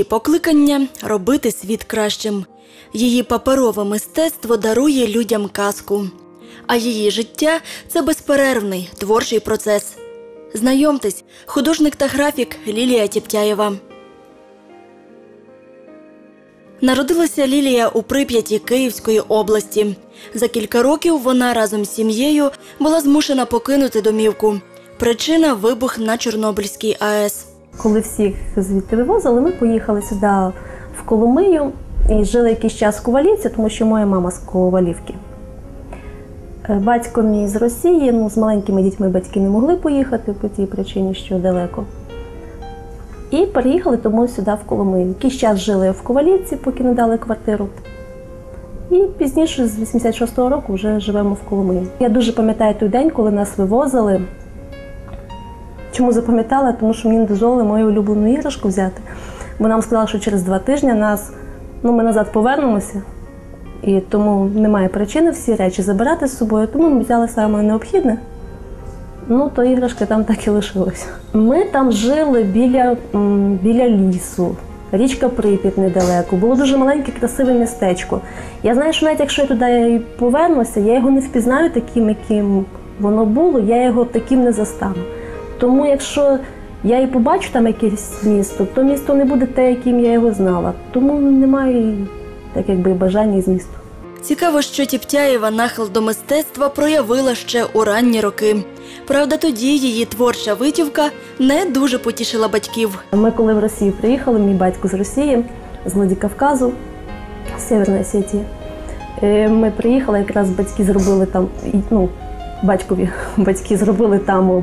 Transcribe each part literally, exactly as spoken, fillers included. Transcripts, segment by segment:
покликання – робити світ кращим. Її паперове мистецтво дарує людям казку. А її життя – це безперервний творчий процес. Знайомтесь, художник та графік Лілія Тіптяєва. Народилася Лілія у Прип'яті Київської області. За кілька років вона разом з сім'єю була змушена покинути домівку. Причина – вибух на Чорнобильській АЕС. Коли всіх звідти вивозили, ми поїхали сюди, в Коломию, і жили якийсь час в Ковалівці, тому що моя мама з Ковалівки. Батько мій з Росії, ну, з маленькими дітьми батьки не могли поїхати по тій причині, що далеко. І переїхали тому сюди, в Коломию. Якийсь час жили в Ковалівці, поки не дали квартиру. І пізніше, з вісімдесят шостого року, вже живемо в Коломиї. Я дуже пам'ятаю той день, коли нас вивозили. Чому запам'ятала? Тому що мені не дозволили мою улюблену іграшку взяти. Бо нам сказали, що через два тижні нас, ну, ми назад повернемося. І тому немає причини всі речі забирати з собою. Тому ми взяли саме необхідне. Ну, то іграшки там так і лишилися. Ми там жили біля, біля лісу. Річка Прип'ять недалеко. Було дуже маленьке, красиве містечко. Я знаю, що навіть якщо я туди повернуся, я його не впізнаю таким, яким воно було, я його таким не застану. Тому якщо я і побачу там якесь місто, то місто не буде те, яким я його знала. Тому немає, так якби, бажання і змісту. Цікаво, що Тіптяєва нахил до мистецтва проявила ще у ранні роки. Правда, тоді її творча витівка не дуже потішила батьків. Ми коли в Росію приїхали, мій батько з Росії, з Владикавказу, з Северної Осетії, ми приїхали, якраз батьки зробили там, ну, батькові батьки зробили там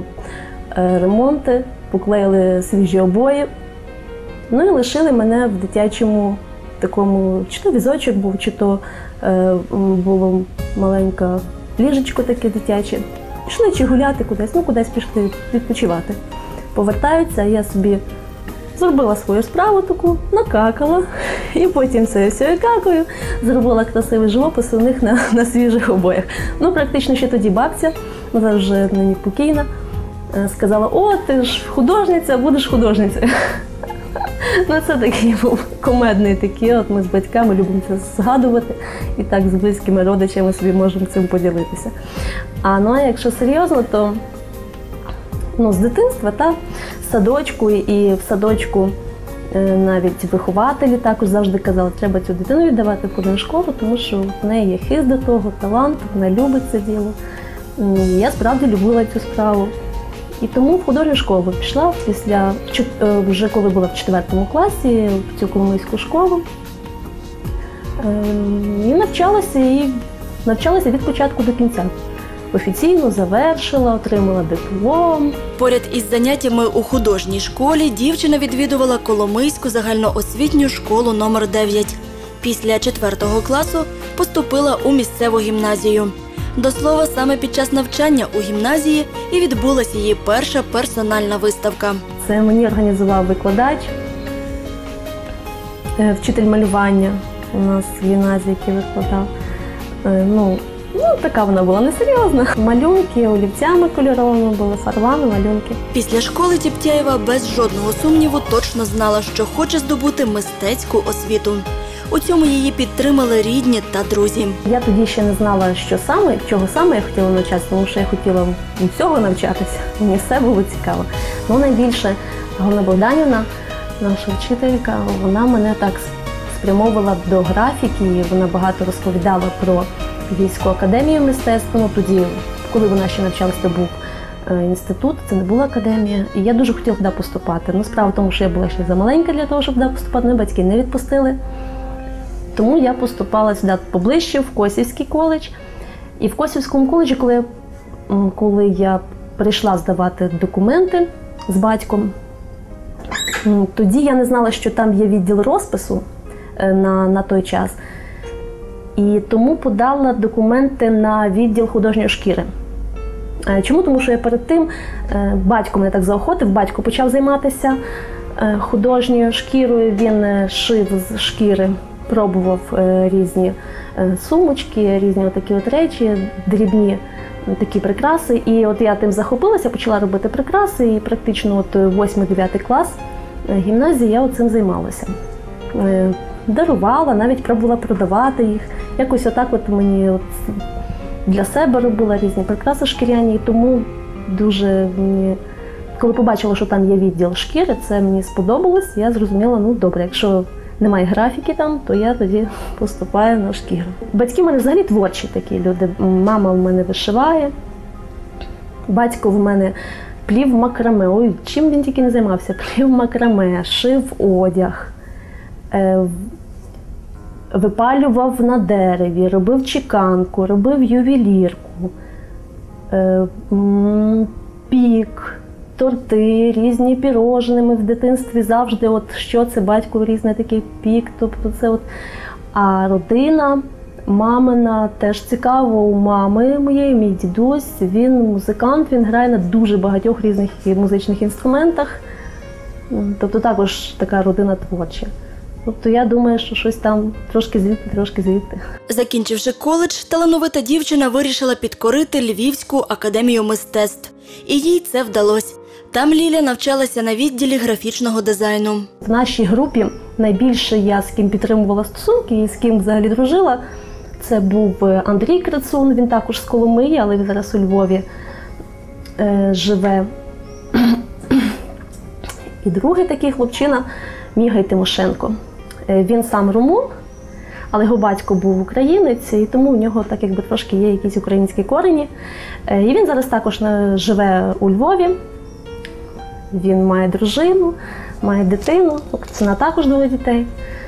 ремонти, поклеїли свіжі обої, ну і лишили мене в дитячому такому, чи то візочок був, чи то е, було маленьке ліжечко таке дитяче. Пішли чи гуляти кудись, ну кудись пішли відпочивати. Повертаються, я собі зробила свою справу таку, накакала, і потім це все какаю, зробила красивий живопис у них на, на свіжих обоях. Ну, практично ще тоді бабця, вона вже нині покійна, сказала: о, ти ж художниця, будеш художницею. Ну, це такий був комедний такий, от ми з батьками любимо це згадувати, і так з близькими родичами собі можемо цим поділитися. А ну, а якщо серйозно, то ну, з дитинства, та, в садочку, і в садочку навіть вихователі також завжди казали, треба цю дитину віддавати в художню школу, тому що в неї є хист до того, талант, вона любить це діло. І я справді любила цю справу. І тому в художню школу пішла після, вже коли була в четвертому класі, в цю Коломийську школу. І навчалася, і навчалася від початку до кінця. Офіційно завершила, отримала диплом. Поряд із заняттями у художній школі дівчина відвідувала Коломийську загальноосвітню школу номер дев'ять. Після четвертого класу поступила у місцеву гімназію. До слова, саме під час навчання у гімназії і відбулася її перша персональна виставка. Це мені організував викладач, вчитель малювання у нас в гімназії, який викладав. Ну, ну, така вона була несерйозна. Малюнки, олівцями кольоровими були, фарбами, малюнки. Після школи Тіптяєва без жодного сумніву точно знала, що хоче здобути мистецьку освіту. У цьому її підтримали рідні та друзі. Я тоді ще не знала, що саме, чого саме я хотіла навчатися, тому що я хотіла всього навчатися. Мені все було цікаво. Ну, найбільше Галина Богданівна, наша вчителька, вона мене так спрямовувала до графіки, і вона багато розповідала про Львівську академію мистецтв. Ну, тоді, коли вона ще навчалася, це був інститут, це не була академія. І я дуже хотіла туди поступати. Ну, справа в тому, що я була ще замаленька для того, щоб туди поступати, мене батьки не відпустили. Тому я поступала сюди поближче, в Косівський коледж. І в Косівському коледжі, коли я, коли я прийшла здавати документи з батьком, тоді я не знала, що там є відділ розпису на, на той час. І тому подала документи на відділ художньої шкіри. Чому? Тому що я перед тим, батько мене так заохотив, батько почав займатися художньою шкірою, він шив з шкіри, пробував різні сумочки, різні такі от речі, дрібні такі прикраси. І от я тим захопилася, почала робити прикраси, і практично от восьмий-дев'ятий клас гімназії я цим займалася. е, дарувала, навіть пробувала продавати їх. Якось отак от мені от для себе робила різні прикраси шкіряні, і тому дуже мені, коли побачила, що там є відділ шкіри, це мені сподобалось. Я зрозуміла, ну добре, якщо немає графіки там, то я тоді поступаю на шкіру. Батьки в мене взагалі творчі такі люди. Мама в мене вишиває, батько в мене плів макраме. Ой, чим він тільки не займався? Плів макраме, шив одяг, випалював на дереві, робив чеканку, робив ювелірку, пік, торти, різні пірожні. Ми в дитинстві завжди, от що це батько різний такий пік, тобто це от. А родина мамина теж цікаво у мами моєї, мій дідусь, він музикант, він грає на дуже багатьох різних музичних інструментах, тобто також така родина творча. Тобто я думаю, що щось там трошки звідти, трошки звідти. Закінчивши коледж, талановита дівчина вирішила підкорити Львівську академію мистецтв. І їй це вдалося. Там Ліля навчалася на відділі графічного дизайну. В нашій групі найбільше я з ким підтримувала стосунки і з ким взагалі дружила, це був Андрій Крицун, він також з Коломиї, але він зараз у Львові е, живе. І другий такий хлопчина Мігай Тимошенко. Він сам румун, але його батько був українець, і тому у нього так якби трошки є якісь українські корені. І він зараз також живе у Львові. Він має дружину, має дитину, вона також двоє дітей.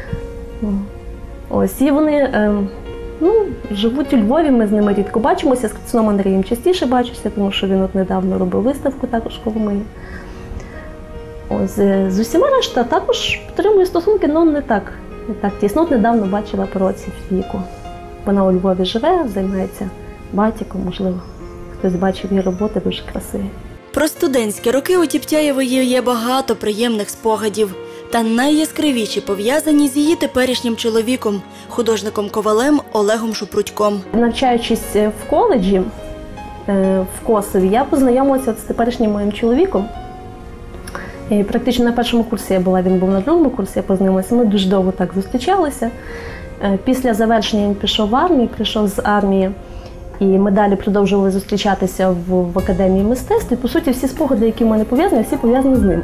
Ось, і вони ну, живуть у Львові, ми з ними рідко бачимося, з Крицуном Андрієм частіше бачуся, тому що він от недавно робив виставку також в Коломиї. Ось, з усіма решта також підтримую стосунки, але не так, не так тісно. От недавно бачила по році віку. Вона у Львові живе, займається батьком, можливо, хтось бачив її роботи, дуже красиві. Про студентські роки у Тіптяєвої є багато приємних спогадів. Та найяскравіші пов'язані з її теперішнім чоловіком, художником-ковалем Олегом Шупрутьком. Навчаючись в коледжі в Косові, я познайомилася з теперішнім моїм чоловіком. І практично на першому курсі я була, він був на другому курсі, я познайомилася. Ми дуже довго так зустрічалися. Після завершення він пішов в армію, прийшов з армії. І ми далі продовжували зустрічатися в, в Академії мистецтв. І, по суті, всі спогади, які в мене пов'язані, всі пов'язані з ним.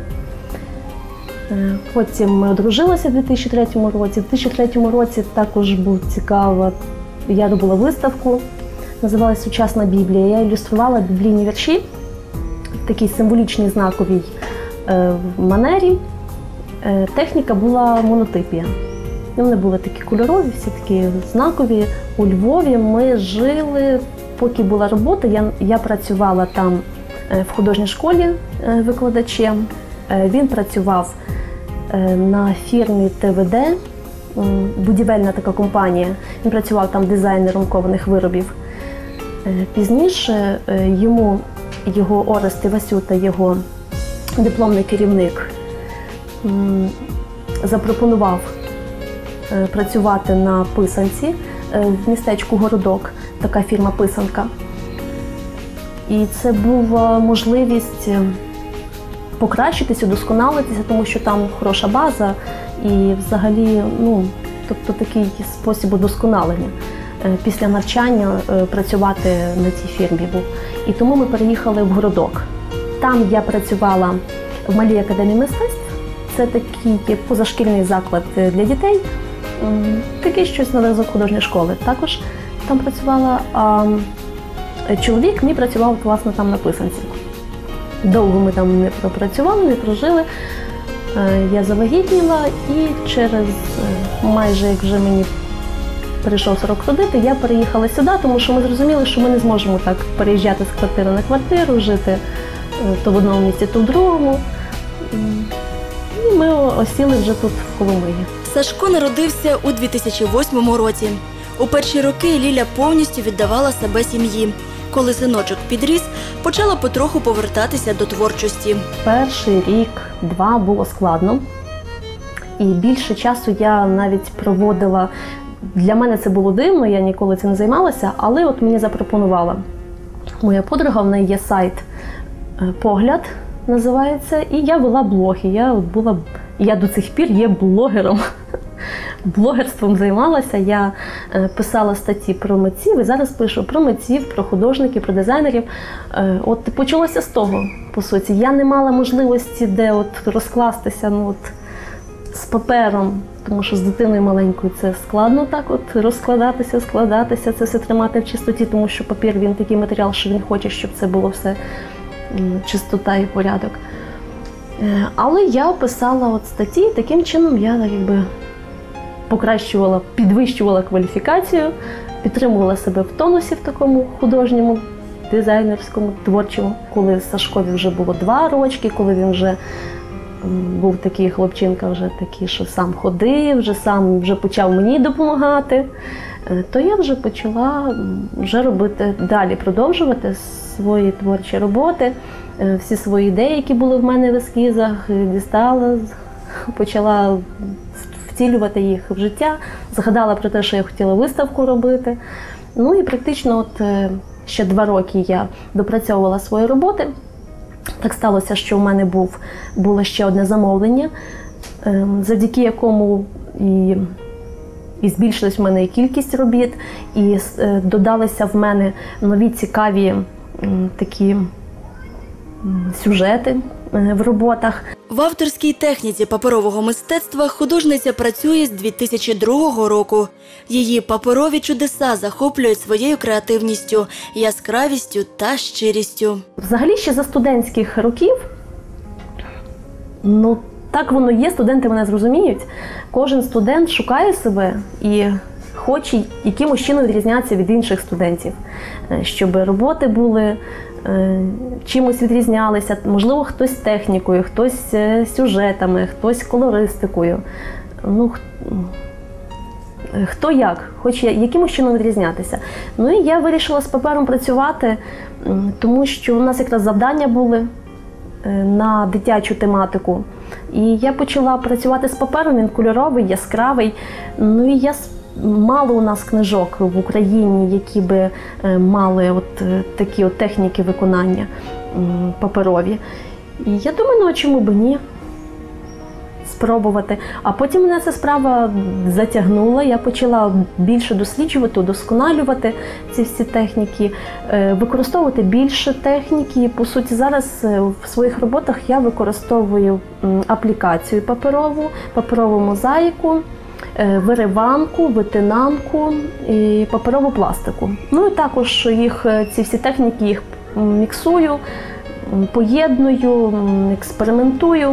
Потім ми одружилися в дві тисячі третьому році. В дві тисячі третьому році також був цікаво. Я робила виставку, називалась «Сучасна Біблія». Я ілюструвала біблійні вірші в такій символічній знаковій манері. Техніка була монотипія. Вони були такі кольорові, всі такі знакові. У Львові ми жили, поки була робота, я, я працювала там в художній школі викладачем. Він працював на фірмі Те Ве Де, будівельна така компанія. Він працював там дизайнером кованих виробів. Пізніше йому, його Орест Івасюта, його дипломний керівник, запропонував працювати на писанці в містечку Городок, така фірма «Писанка». І це була можливість покращитися, удосконалитися, тому що там хороша база і взагалі, ну, тобто такий спосіб удосконалення. Після навчання працювати на цій фірмі був. І тому ми переїхали в Городок. Там я працювала в Малій академії мистецтв. Це такий позашкільний заклад для дітей. Такий щось на зразок художньої школи. Також там працювала, а чоловік мій працював, власне, там на писанці. Довго ми там не пропрацювали, не прожили. Я завагітніла і через майже, як вже мені прийшов срок родити, я переїхала сюди, тому що ми зрозуміли, що ми не зможемо так переїжджати з квартири на квартиру, жити то в одному місці, то в другому. І ми осіли вже тут, в Коломиї. Сашко народився у дві тисячі восьмому році. У перші роки Ліля повністю віддавала себе сім'ї. Коли синочок підріс, почала потроху повертатися до творчості. Перший рік-два було складно. І більше часу я навіть проводила, для мене це було дивно, я ніколи цим не займалася, але от мені запропонувала моя подруга, в неї є сайт «Погляд», називається, і я вела блоги. Я, от була, я до цих пір є блогером. блогерством займалася. Я писала статті про митців і зараз пишу про митців, про художників, про дизайнерів. От почалося з того, по суті. Я не мала можливості де от розкластися ну, от, з папером, тому що з дитиною маленькою це складно так от розкладатися, складатися, це все тримати в чистоті, тому що папір, він такий матеріал, що він хоче, щоб це було все чистота і порядок. Але я писала от статті, таким чином я якби покращувала, підвищувала кваліфікацію, підтримувала себе в тонусі в такому художньому, дизайнерському, творчому. Коли Сашкові вже було два рочки, коли він вже був такий хлопчинка, вже такий, що сам ходив, вже сам вже почав мені допомагати, то я вже почала вже робити далі, продовжувати свої творчі роботи. Всі свої ідеї, які були в мене в ескізах, дістала, почала втілювати їх в життя, згадала про те, що я хотіла виставку робити. Ну і практично от ще два роки я допрацьовувала свої роботи. Так сталося, що в мене був, було ще одне замовлення, завдяки якому і, і збільшилась в мене і кількість робіт, і додалися в мене нові цікаві такі сюжети в роботах. В авторській техніці паперового мистецтва художниця працює з дві тисячі другого року. Її паперові чудеса захоплюють своєю креативністю, яскравістю та щирістю. Взагалі ще за студентських років, ну так воно є, студенти мене зрозуміють, кожен студент шукає себе і хоче якимось чином відрізнятися від інших студентів, щоб роботи були чимось відрізнялися, можливо, хтось технікою, хтось сюжетами, хтось колористикою. Ну, хто як, хоче якимось чином відрізнятися. Ну і я вирішила з папером працювати, тому що у нас якраз завдання були на дитячу тематику. І я почала працювати з папером, він кольоровий, яскравий. Ну і я мало у нас книжок в Україні, які би мали от такі от техніки виконання паперові. І я думаю, ну а чому б ні? Спробувати. А потім мене ця справа затягнула, я почала більше досліджувати, удосконалювати ці всі техніки, використовувати більше техніки. По суті, зараз в своїх роботах я використовую аплікацію паперову, паперову мозаїку, вириванку, витинанку і паперову пластику. Ну і також їх, ці всі техніки їх міксую, поєдную, експериментую.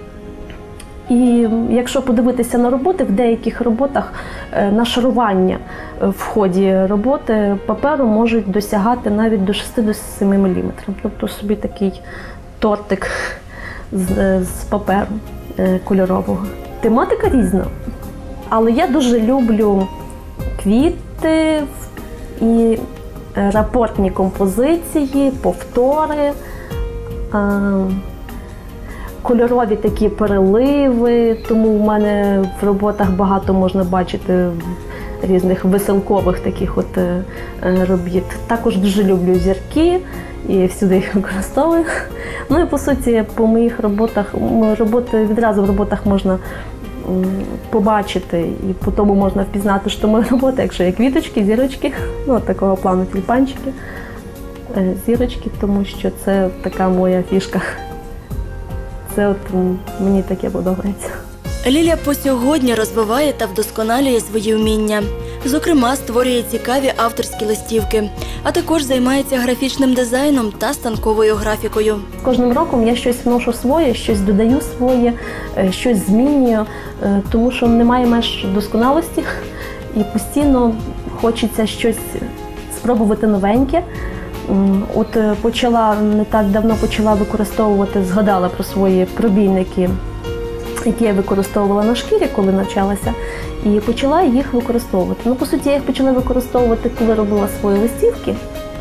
І якщо подивитися на роботи, в деяких роботах нашарування в ході роботи паперу можуть досягати навіть до шести до семи міліметрів. Тобто собі такий тортик з, з паперу кольорового. Тематика різна. Але я дуже люблю квіти і рапортні композиції, повтори, кольорові такі переливи, тому в мене в роботах багато можна бачити різних веселкових таких от робіт. Також дуже люблю зірки і всюди їх використовую. Ну і по суті, по моїх роботах, роботи, відразу в роботах можна побачити і по тому можна впізнати, що моя робота, якщо є квіточки, зірочки, ну такого плану тюльпанчики, зірочки, тому що це така моя фішка. Це от мені таке подобається. Ліля по сьогодні розвиває та вдосконалює свої вміння. Зокрема, створює цікаві авторські листівки, а також займається графічним дизайном та станковою графікою. Кожним роком я щось вношу своє, щось додаю своє, щось змінюю, тому що немає меж досконалості і постійно хочеться щось спробувати новеньке. От почала, не так давно почала використовувати, згадала про свої пробійники, які я використовувала на шкірі, коли навчалася, і почала їх використовувати. Ну, по суті, я їх почала використовувати, коли робила свої листівки.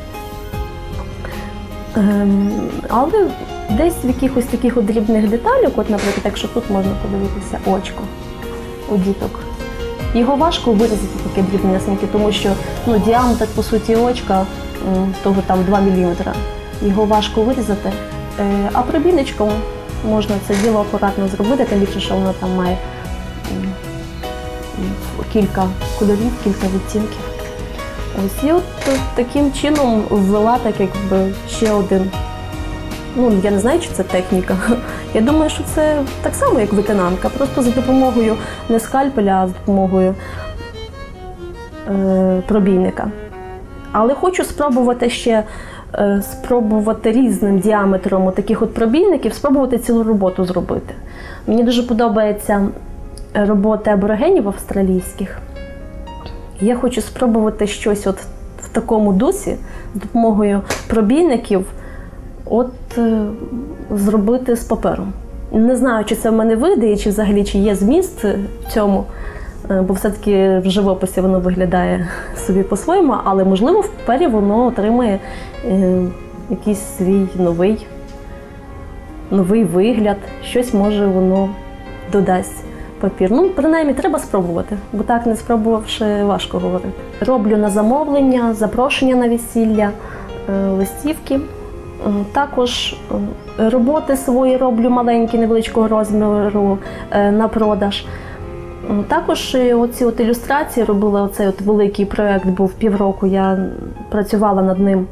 Ем, але десь в якихось таких от дрібних деталях, от, наприклад, якщо тут можна подивитися очко у діток, його важко вирізати таке дрібнесеньке, тому що ну, діаметр, по суті, очка, того там два міліметри. Його важко вирізати, а пробійничком можна це діло акуратно зробити, тим більше, що воно там має кілька кольорів, кілька відтінків. Ось і от таким чином ввела так якби ще один. Ну, я не знаю, чи це техніка. Я думаю, що це так само, як витинанка, просто за допомогою не скальпеля, а за допомогою е, пробійника. Але хочу спробувати ще е, спробувати різним діаметром таких от пробійників, спробувати цілу роботу зробити. Мені дуже подобається робота аборигенів австралійських. Я хочу спробувати щось от в такому дусі, з допомогою пробійників, от е, зробити з папером. Не знаю, чи це в мене вийде, і чи взагалі чи є зміст в цьому, е, бо все-таки в живописі воно виглядає собі по-своєму, але, можливо, в папері воно отримає е, якийсь свій новий, новий вигляд, щось може воно додасть папір. Ну, принаймні, треба спробувати, бо так, не спробувавши, важко говорити. Роблю на замовлення, запрошення на весілля, е, листівки. Також роботи свої роблю маленькі, невеличкого розміру на продаж. Також оці от ілюстрації робила, оцей от великий проєкт був півроку, я працювала над ним,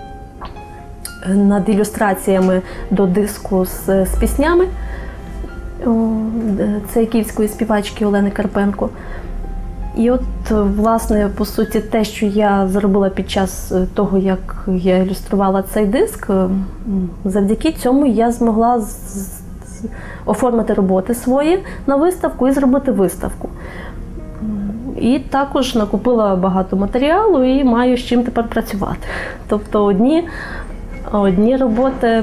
над ілюстраціями до диску з, з піснями. Це київської співачки Олени Карпенко. І от, власне, по суті, те, що я зробила під час того, як я ілюструвала цей диск, завдяки цьому я змогла оформити роботи свої на виставку і зробити виставку. І також накупила багато матеріалу і маю з чим тепер працювати. Тобто одні, одні роботи,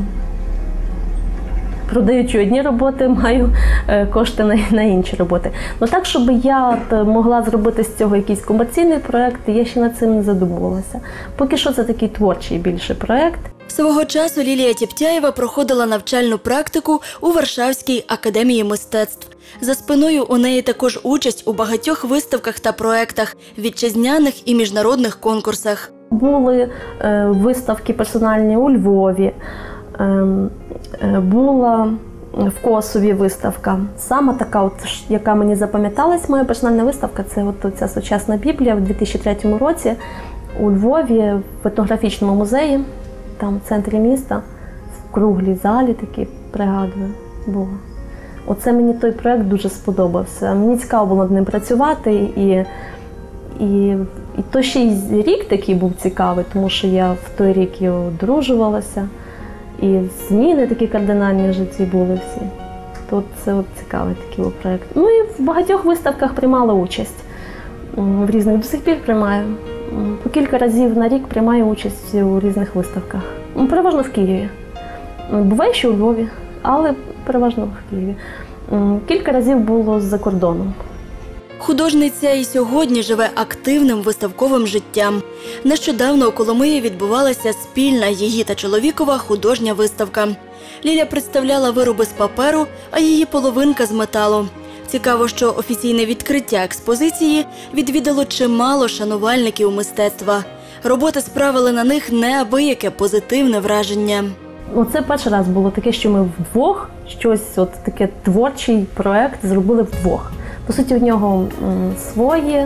продаючи одні роботи, маю кошти на, на інші роботи. Ну так, щоб я могла зробити з цього якийсь комерційний проєкт, я ще над цим не задумувалася. Поки що це такий творчий більше проєкт. Свого часу Лілія Тєптяєва проходила навчальну практику у Варшавській академії мистецтв. За спиною у неї також участь у багатьох виставках та проєктах, вітчизняних і міжнародних конкурсах. Були е, виставки персональні у Львові, е, е, була в Косові виставка. Саме така, от, яка мені запам'яталась, моя персональна виставка, це от ця сучасна Біблія в дві тисячі третьому році у Львові в етнографічному музеї, там в центрі міста, в круглій залі, такі, пригадую, було. Оце мені той проєкт дуже сподобався. Мені цікаво було над ним працювати, і, і, і то ще й рік такий був цікавий, тому що я в той рік і одружувалася, і зміни такі кардинальні в житті були всі. То це от цікавий такий був проєкт. Ну і в багатьох виставках приймала участь. В різних до сих пір приймаю. По кілька разів на рік приймаю участь у різних виставках. Переважно в Києві. Буває, що у Львові, але переважно в Києві. Кілька разів було з-за кордоном. Художниця і сьогодні живе активним виставковим життям. Нещодавно у Коломиї відбувалася спільна її та чоловікова художня виставка. Ліля представляла вироби з паперу, а її половинка з металу. Цікаво, що офіційне відкриття експозиції відвідало чимало шанувальників мистецтва. Роботи справили на них неабияке позитивне враження. Оце перший раз було таке, що ми вдвох, щось от таке творчий проєкт зробили вдвох. По суті, в нього м, своє,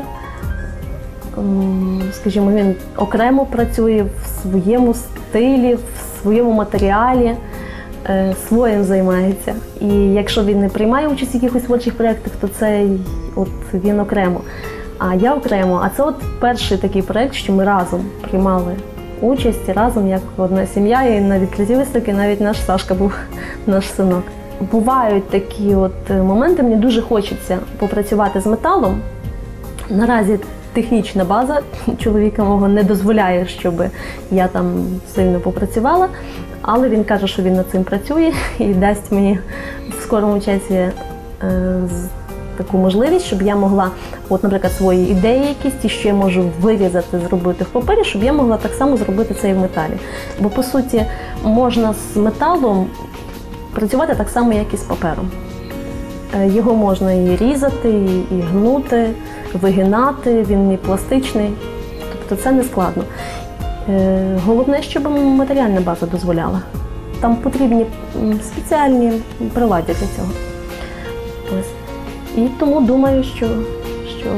м, скажімо, він окремо працює в своєму стилі, в своєму матеріалі, е, своїм займається. І якщо він не приймає участь в якихось творчих проєктах, то це от він окремо. А я окремо. А це от перший такий проєкт, що ми разом приймали участь, разом як одна сім'я, і на відкритті виставки навіть наш Сашка був, наш синок. Бувають такі от моменти, мені дуже хочеться попрацювати з металом. Наразі технічна база чоловіка мого не дозволяє, щоб я там сильно попрацювала, але він каже, що він над цим працює і дасть мені в скорому часі е, таку можливість, щоб я могла, от, наприклад, свої ідеї якісь, ті, що я можу вирізати, зробити в папері, щоб я могла так само зробити це і в металі. Бо, по суті, можна з металом працювати так само, як і з папером. Його можна і різати, і гнути, вигинати, він і пластичний, тобто це не складно. Головне, щоб матеріальна база дозволяла. Там потрібні спеціальні приладдя для цього. Ось. І тому думаю, що, що...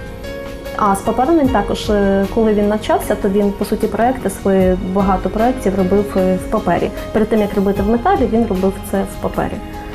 А з папером він також, коли він навчався, то він, по суті, проекти свої, багато проєктів робив в папері. Перед тим, як робити в металі, він робив це в папері.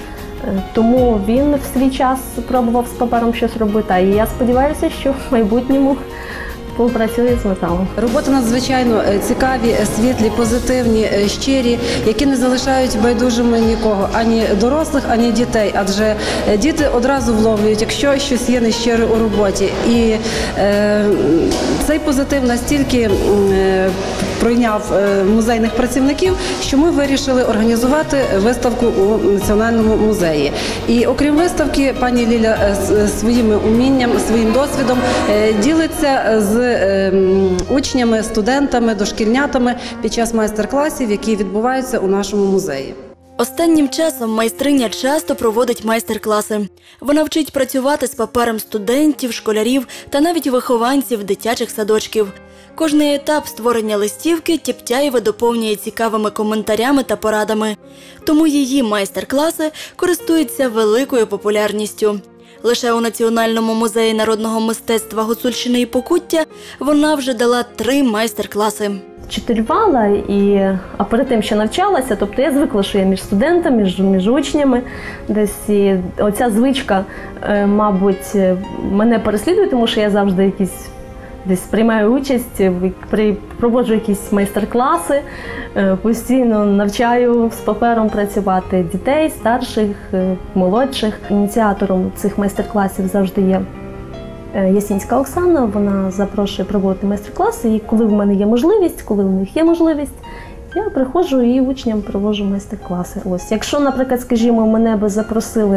Тому він в свій час пробував з папером щось робити, і я сподіваюся, що в майбутньому попрацює з металом. Роботи надзвичайно цікаві, світлі, позитивні, щирі, які не залишають байдужими нікого, ані дорослих, ані дітей. Адже діти одразу вловлюють, якщо щось є нещире у роботі. І е, цей позитив настільки е, пройняв е, музейних працівників, що ми вирішили організувати виставку у Національному музеї. І окрім виставки, пані Ліля е, своїм умінням, своїм досвідом е, ділиться з учнями, студентами, дошкільнятами під час майстер-класів, які відбуваються у нашому музеї. Останнім часом майстриня часто проводить майстер-класи. Вона вчить працювати з папером студентів, школярів та навіть вихованців дитячих садочків. Кожний етап створення листівки Тєптяєва доповнює цікавими коментарями та порадами. Тому її майстер-класи користуються великою популярністю. Лише у Національному музеї народного мистецтва Гуцульщини і Покуття вона вже дала три майстер-класи. Вчителювала, і, а перед тим, що навчалася, тобто я звикла, що я між студентами, між, між учнями. Десь і оця звичка, мабуть, мене переслідує, тому що я завжди якісь десь приймаю участь, проводжу якісь майстер-класи, постійно навчаю з папером працювати дітей, старших, молодших. Ініціатором цих майстер-класів завжди є Ясінська Оксана. Вона запрошує проводити майстер-класи, і коли в мене є можливість, коли в них є можливість, я приходжу і учням проводжу майстер-класи. Ось, якщо, наприклад, скажімо, мене би запросили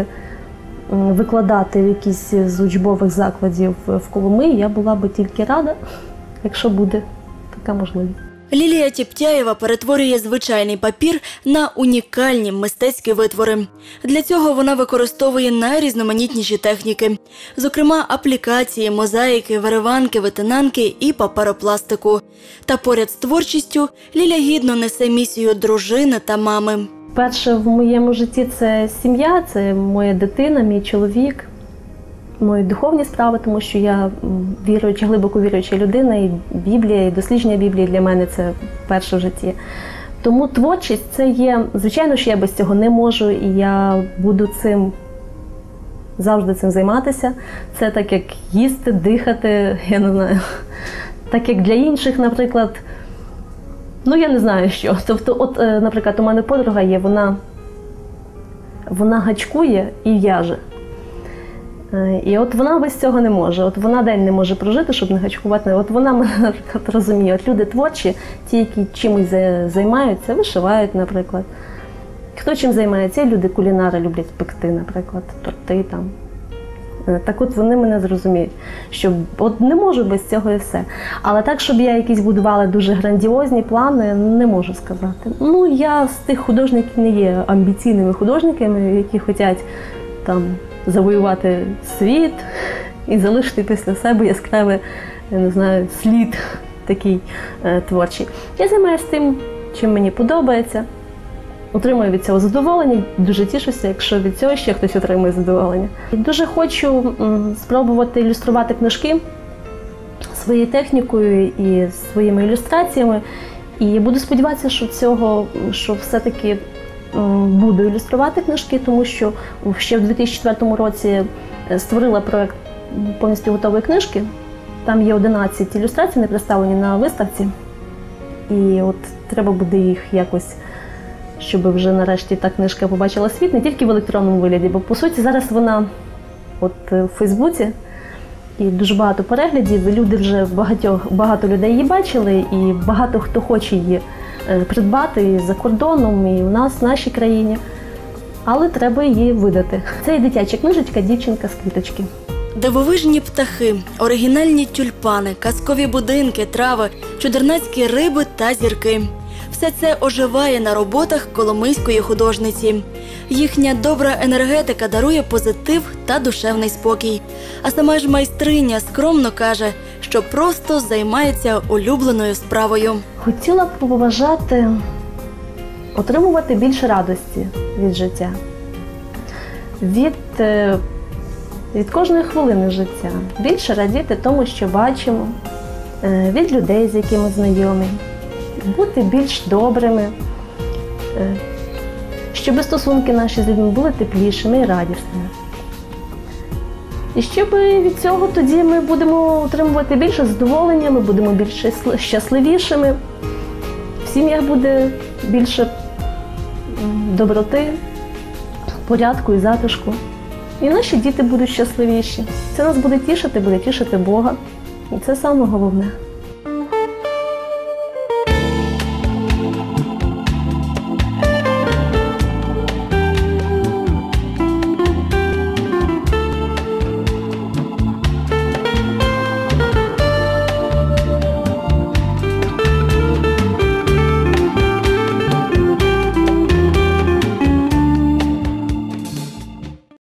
викладати в якісь з учбових закладів в Коломиї, я була би тільки рада, якщо буде така можливість. Лілія Тєптяєва перетворює звичайний папір на унікальні мистецькі витвори. Для цього вона використовує найрізноманітніші техніки. Зокрема, аплікації, мозаїки, вириванки, витинанки і паперопластику. Та поряд з творчістю Ліля гідно несе місію дружини та мами. Перше в моєму житті – це сім'я, це моя дитина, мій чоловік, мої духовні справи, тому що я віруюча, глибоко віруюча людина, і Біблія, і дослідження Біблії для мене – це перше в житті. Тому творчість – це є, звичайно, що я без цього не можу, і я буду цим, завжди цим займатися. Це так, як їсти, дихати, я не знаю, так, як для інших, наприклад, ну, я не знаю що. Тобто, от, наприклад, у мене подруга є, вона, вона гачкує і в'яже. І от вона без цього не може. От вона день не може прожити, щоб не гачкувати. От вона мене, наприклад, розуміє. От люди творчі, ті, які чимось займаються, вишивають, наприклад. Хто чим займається? Люди кулінари люблять пекти, наприклад, торти там. Так от вони мене зрозуміють, що от не можу без цього і все. Але так, щоб я якісь будувала дуже грандіозні плани, не можу сказати. Ну, я з тих художників не є амбіційними художниками, які хочуть там завоювати світ і залишити після себе яскравий, я не знаю, слід такий е, творчий. Я займаюся тим, чим мені подобається. Отримую від цього задоволення, дуже тішуся, якщо від цього ще хтось отримує задоволення. Дуже хочу м, спробувати ілюструвати книжки своєю технікою і своїми ілюстраціями. І буду сподіватися, що цього, що все-таки м, буду ілюструвати книжки, тому що ще в дві тисячі четвертому році створила проєкт повністю готової книжки. Там є одинадцять ілюстрацій, вони представлені на виставці. І от треба буде їх якось, щоб вже нарешті та книжка побачила світ, не тільки в електронному вигляді, бо, по суті, зараз вона от в Фейсбуці, і дуже багато переглядів, і люди вже, багато, багато людей її бачили, і багато хто хоче її придбати і за кордоном, і у нас, в нашій країні, але треба її видати. Це і дитяча книжечка «Дівчинка з квіточки». Дивовижні птахи, оригінальні тюльпани, казкові будинки, трави, чудернацькі риби та зірки. Все це оживає на роботах коломийської художниці. Їхня добра енергетика дарує позитив та душевний спокій. А сама ж майстриня скромно каже, що просто займається улюбленою справою. Хотіла б побажати отримувати більше радості від життя. Від, від кожної хвилини життя. Більше радіти тому, що бачимо, е, від людей, з якими знайомі, бути більш добрими, е, щоб стосунки наші з людьми були теплішими і радісними. І щоб від цього тоді ми будемо отримувати більше задоволення, ми будемо більш щасливішими, в сім'ях буде більше доброти, порядку і затишку. І наші діти будуть щасливіші. Це нас буде тішити, буде тішити Бога. І це саме головне.